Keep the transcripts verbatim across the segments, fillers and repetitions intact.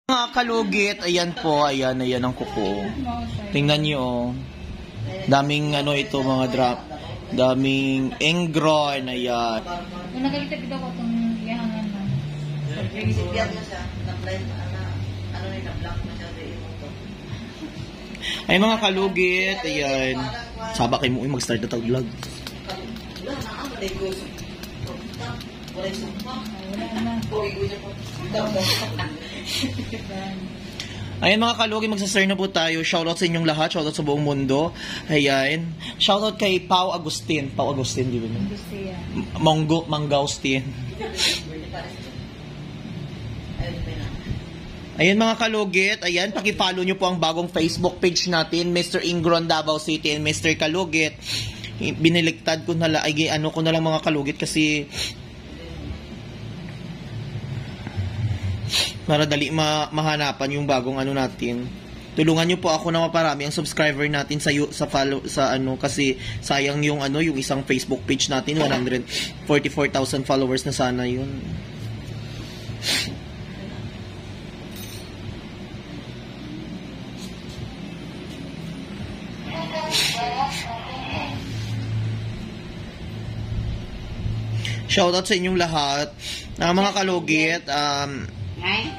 Mga kalugit, ayan po, ayan, ayan ang kuko. Tingnan nyo, daming ano ito mga drop, daming ingron, ayan. Kung nagalitab ito ko itong iyahangan na. Isipyan mo siya, na-blind, ano na na-block na siya rin ito. Ay mga kalugit, ayan. Saba kayo mo mag-start na tag-vlog. Wala na, ang malay ko yung sumpa. Wala yung sumpa. Wala na. Pogi ko niya po. Ayan mga kalugit, magsasir na po tayo. Shoutout sa inyong lahat, shoutout sa buong mundo. Ayan. Shoutout kay Pau Agustin. Pau Agustin, di ba? Gusto yan. Monggo, Mangaustin. Ayan mga kalugit, ayan, paki-follow nyo po ang bagong Facebook page natin, Mister Ingron Davao City and Mister Kalugit. Biniliktad ko na lang, ay ano ko na lang mga kalugit kasi para dali ma mahanapan yung bagong ano natin. Tulungan niyo po ako na maparami ang subscriber natin sa sa follow sa ano kasi sayang yung ano yung isang Facebook page natin one hundred forty-four thousand followers na sana yun. Shoutout sa inyong lahat. Uh, mga kalugit, um, Ay?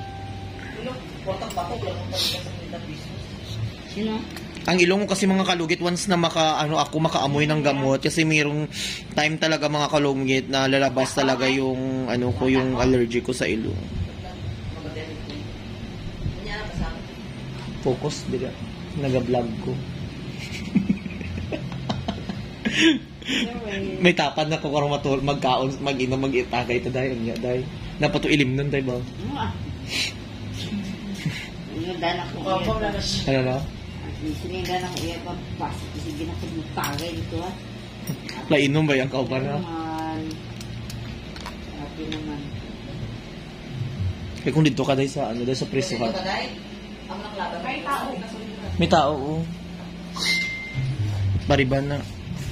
Sino? ang ilong ko kasi mga kalugit once na maka ano ako makaamoy ng gamot kasi mayroong time talaga mga kalugit na lalabas talaga yung ano ko yung allergy ko sa ilong. Focus dira. Naga-vlog ko. May tapad na ko karong matul magkaon mag-inom mag-itagay ta dayon nya day. Napato ilim nun day ba? Ano dala ko? Ano na? Sini dala ko iya pa pas sige na ko magtagay dito ah. Lainom ba yang kauban na? Happy naman. Kaya kung dito ka day sa ano day sa preso ka. Ang naklaban. May tao. May tao oh. Bariban na.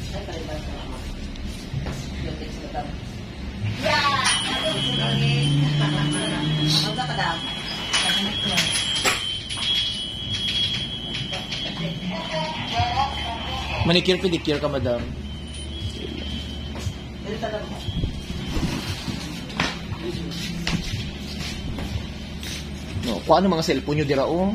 Manicure pedicure ka, madam. No, kung ano mga cellphone nyo dira oh.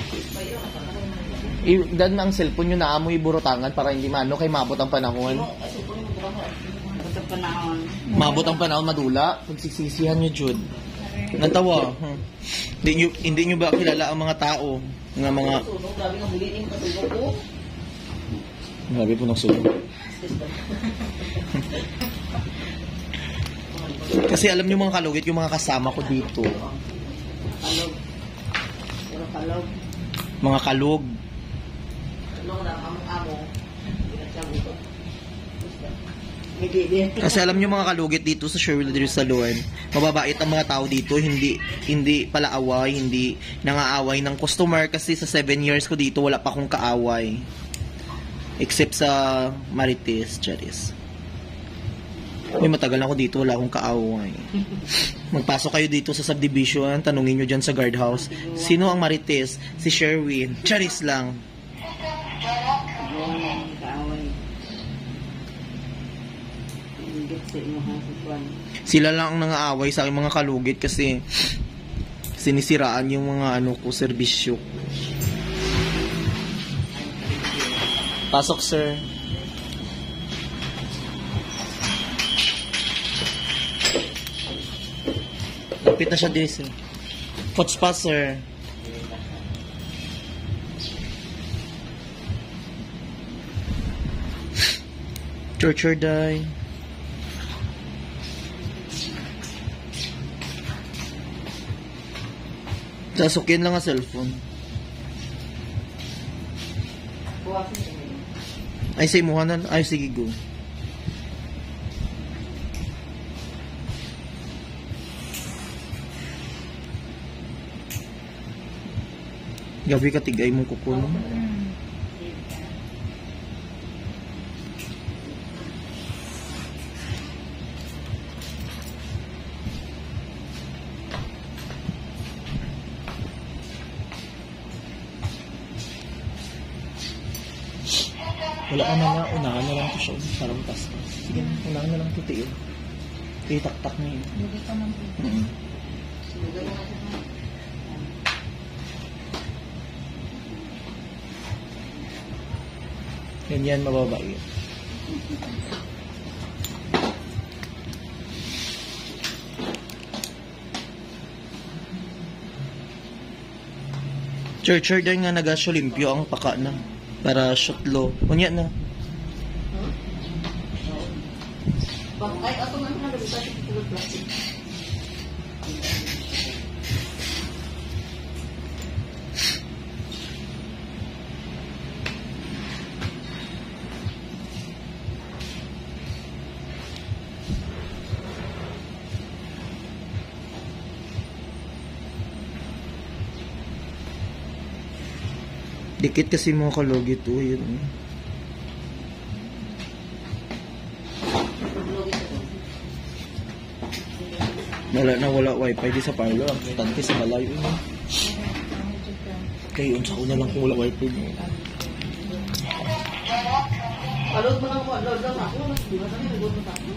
I-dan na ang cellphone nyo na amoy burutangan para hindi maano kay mabot ang panahon. Mabot ang panahon. Mabot ang panahon madula. Pagsiksisihan nyo, Jude. Natawa. Huh. Hindi nyo, hindi nyo ba kilala ang mga tao? Nga mga... Grabe nga bulitin yung katulog ko. Grabe po ng sulo. Kasi alam nyo mga kalugit, yung mga kasama ko dito. Kalog. Puro kalog. Mga kalug. Ano na, amo-amo. Pinagsabuto. Hindi din. Kasi alam nyo mga kalugit dito sa Sherwin Salon, mababait ang mga tao dito, hindi hindi pala away, hindi nangaaway ng customer kasi sa seven years ko dito wala pa akong kaaway. Except sa Marites, Charis. May matagal ako dito, wala akong kaaway. Magpasok kayo dito sa subdivision, tanungin nyo dyan sa guardhouse, sino ang Marites? Si Sherwin. Charis lang. Kaaway. Hindi sa imo hasukuan. Sila lang ang nangaaway sa aking mga kalugit kasi sinisiraan yung mga ano ko, serbisyo. Pasok, sir. Lapit na siya din, sir. Coach pa, sir. Church or die. Sasukyan lang ang cellphone. Buwasin niyo. Ay, say mo na. Ay, sige, go. Gabi ka tigay mo kukuno. Wala ka na na, unahan na lang ito siya. Parang paspas. Sige na, unahan na lang ito tiyo. Itaktak na yun. Lugi ka ng Mm. Lugar mo nga siya. Yan yan, mababait. Churcher din nga nagasyo limpyo ang paka na. Para shotlo. Unya na. Bak, ay, ato nga nga, nabisa siya tulad plastic. Dikit kasi mga kalugit. Uy, yun. Lugi siya to. Wala na wala wifi di sa parlor. Ang tante sa malayo yun. Kaya unsa ko na lang kung wala wifi mo. Alod mo lang mo, alod lang ako. Di ba sabi, nagod mo sa ako.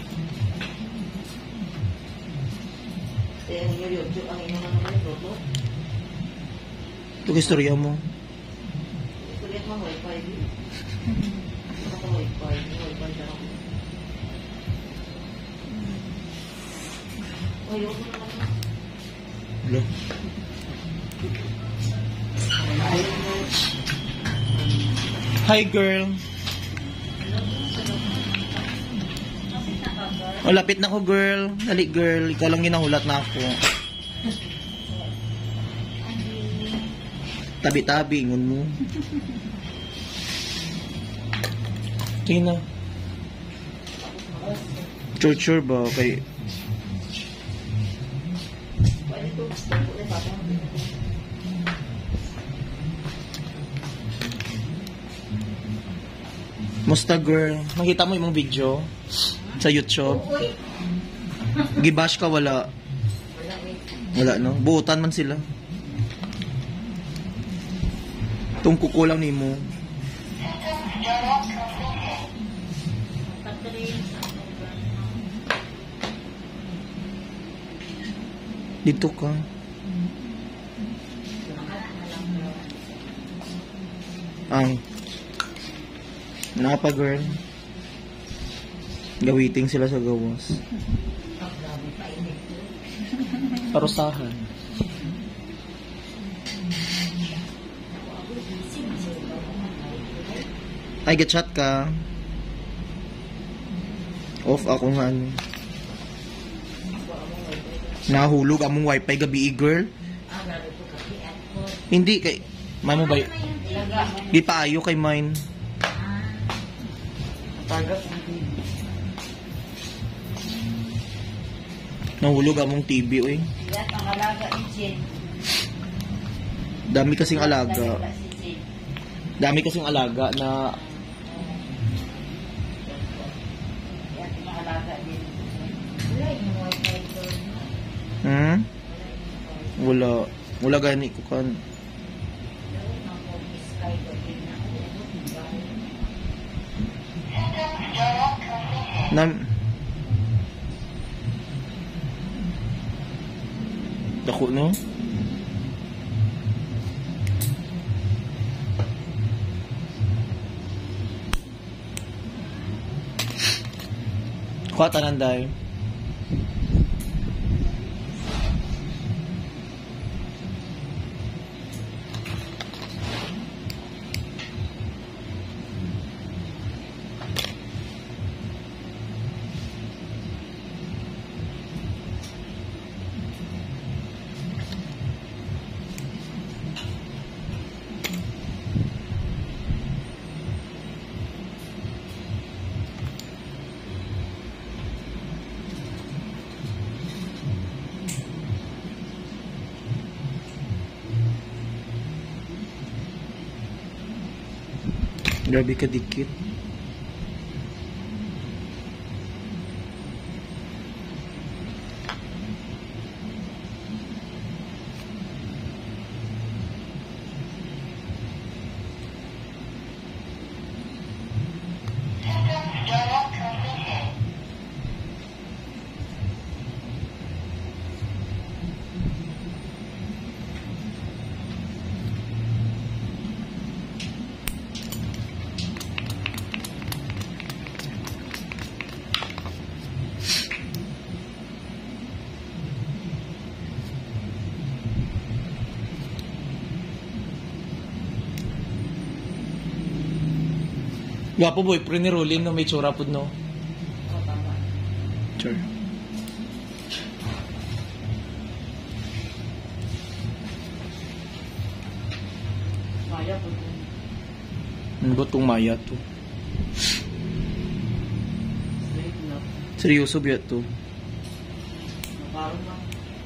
Eh, ang inyo YouTube, ang inyo naman yung loto. Ito istorya mo. Kulit mo, wifi. Ano ka wifi? Wifi siya ako. Ayaw ko naman na. Hello. Hi girl. Oh, lapit na ko girl. Dali girl. Ikaw lang ginahulat na ako. Tabi-tabi, ingon mo. Tina. Sure ba? Kay... Pwede ito, gusto ko ulit ako. Musta girl? Nakita mo yung video sa YouTube? Uy! Gibash ka wala? Wala eh. Wala no? Buutan man sila. Itong kukulang ni mo. Dito ka. Ang napa girl. Gawiting sila sa gawas. Parusahan. Ay, get shot ka. Off ako nga ano. Nahulog among wifi gabi girl. Hindi kay may mo ba? Di pa ayo kay mine. Tagap. Nahulog among T V oy. Yan ang alaga ni Jen. Dami kasing alaga. Alaga si Jen. Dami kasing alaga na Yan ang alaga din. Wala yung wifi doon. hmm? Wala. Wala gani ko kan. Nam Dako no? Kuha tanan dahil. Grabe ka dikit. Gwapo boyfriend ni Rolin no, may tsura po no. O, tama. Sure. Maya po. Ano ba itong Maya to? Straight na. Seryoso ba to? Parang na.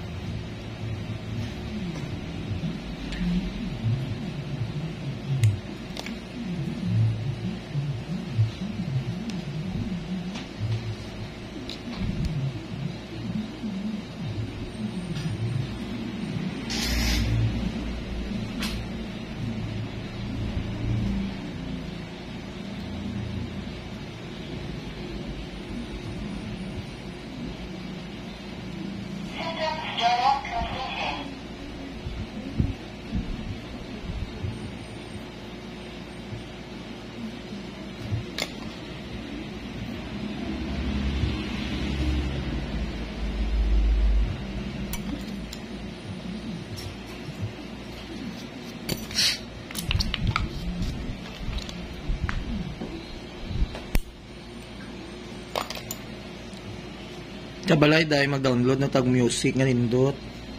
Kabalay dahil mag-download na tag music nga nindot.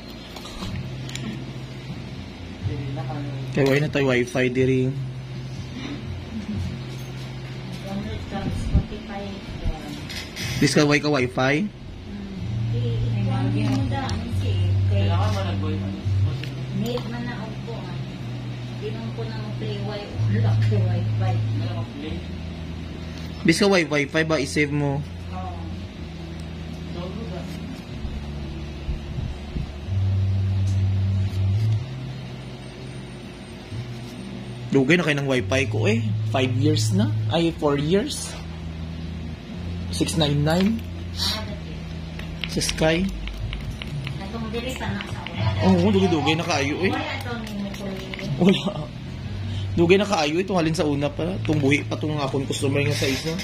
Hindi na kano. Kaya wala na tayo wifi diri. Download ka Spotify. Dis ka way ka wifi? Kailangan mo nag-boy ano? Need man na ako po. Di man ko na mag-play wi- wala kay wifi. Meron ka play. Bis ka way wifi ba i-save mo? Oo. Download ah. Dugay na kayo ng wifi ko eh. five years na? Ay, four years? six ninety-nine Ah, dati. sa Sky. Atong dili pa na sa una. Oo, oh, dugay-dugay na kaayo eh. Wala to ni mo kulay. Wala. Dugay na kaayo eh. Tungalin sa una pa. Tumbuhi pa itong akong customer nga sa isa.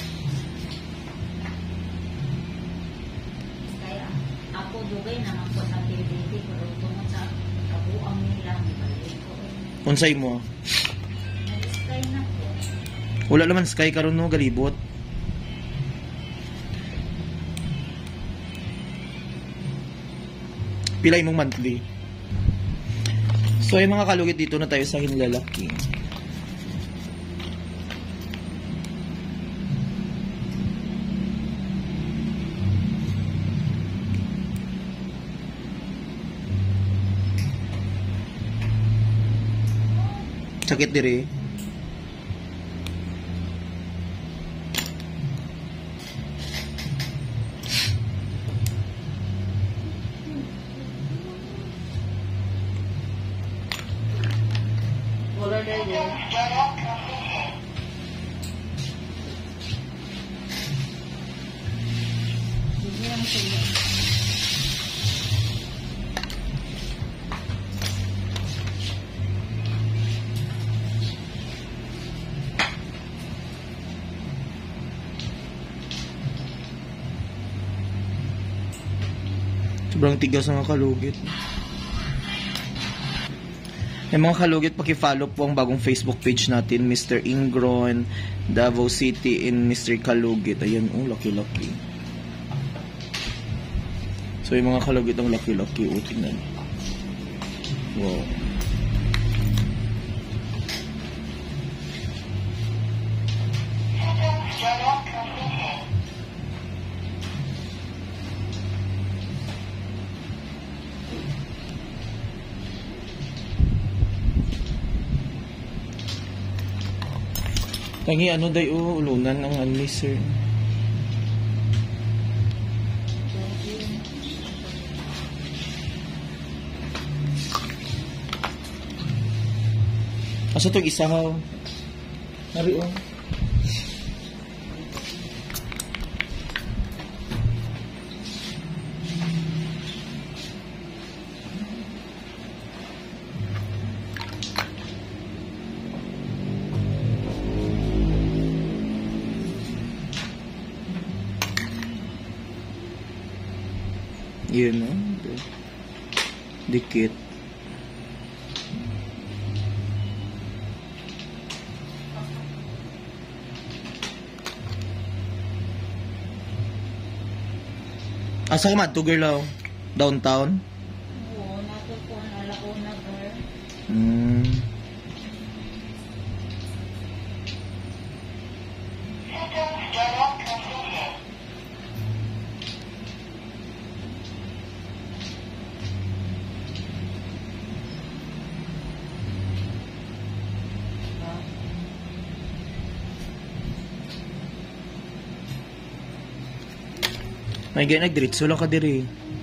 Kaya ako dugay na man po sa T V D pero tungod sa kabuang nila balik ko. Unsay mo? Nag-sky na po. Wala naman Sky karon no, galibot. Pila imong monthly? So ay mga kalugit, dito na tayo sa hinlalaki. Sakit dire. Wala na yun. Hindi lang sila. Sobrang tigas ng mga kalugit. Ay mga kalugit, paki-follow po ang bagong Facebook page natin, Mister Ingron, Davao City in Mister Kalugit. Ayan, oh, laki-laki. So yung mga kalugit ang laki-laki, oh, tingnan. Wow. Tangi ano day o ulunan ang anli sir. Asa to isa ha? Nari o. Yun o. Dikit. Asa ka madto girl oh? Downtown? Oo, nato po ang alauna, girl. Hmm. May gaya nagdiritso lang ka diri.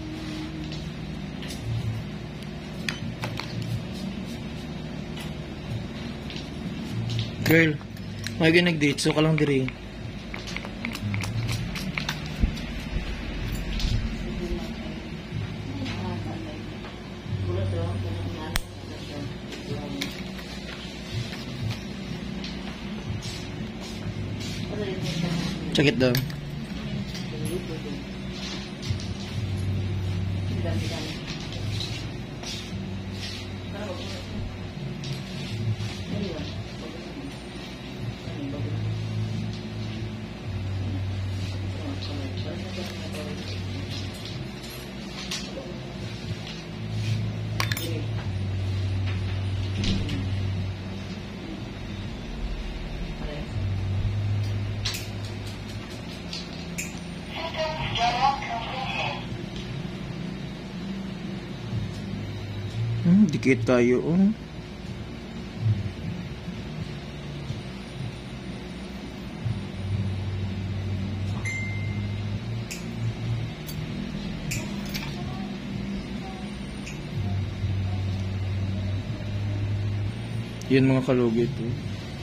Girl, may gaya nagdiritso ka lang diri. Kulot daw, kung ano, ano yun yung Check it down. Hmm, dikit tayo oh. Yan mga kalugit oh.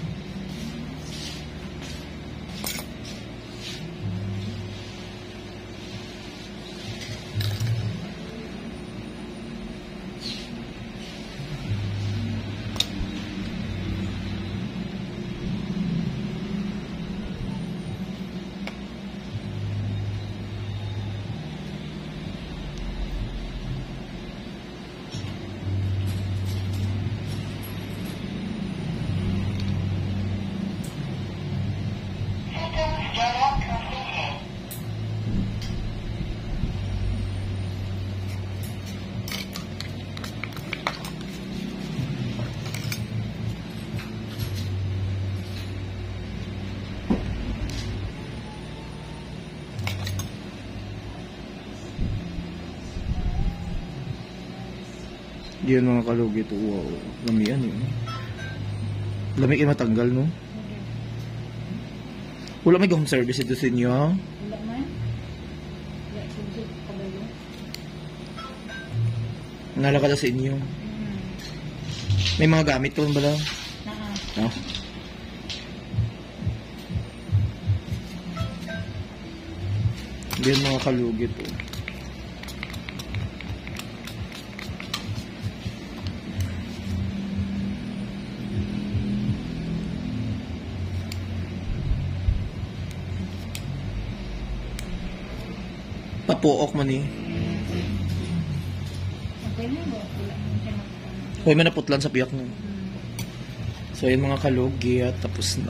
Yan mga kalugit oh. Wow, lamian yun. Lamig yung matanggal no? Wala may home service ito sa inyo ha? Wala man. Wala, sulit ka ba yun? Nalakad sa inyo. Hmm. May mga gamit ko ba lang? Naa. No? Yan mga kalugit oh. Papuok man eh. Okay na ba? Wala man siya magkano. Huwag man naputlan sa piyak niya. Hmm. So yun mga kalugi at tapos na.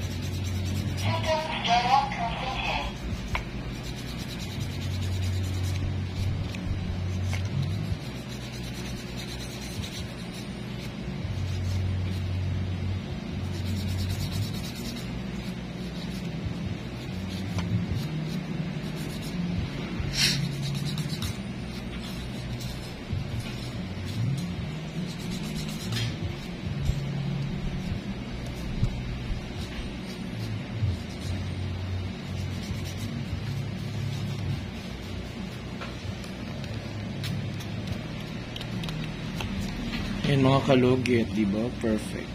Yan mga kalugit, di ba? Perfect.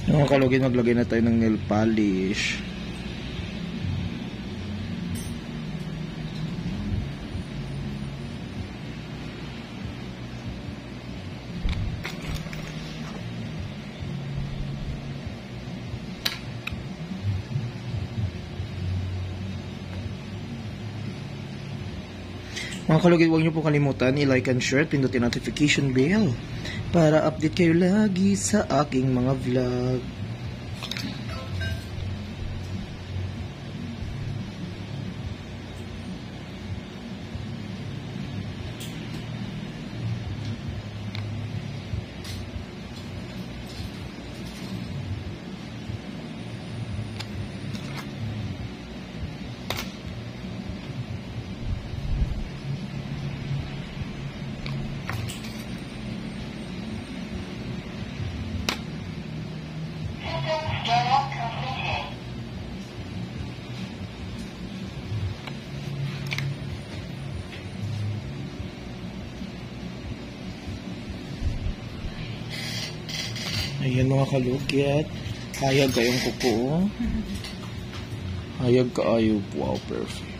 Mga kalugin, maglagay na tayo ng nail polish. Mga kalugid, huwag niyo po kalimutan i-like and share, pindutin notification bell para update kayo lagi sa aking mga vlog. Ayan mga kalugit, hayag kayong kuko. Hayag kaayo, wow, perfect.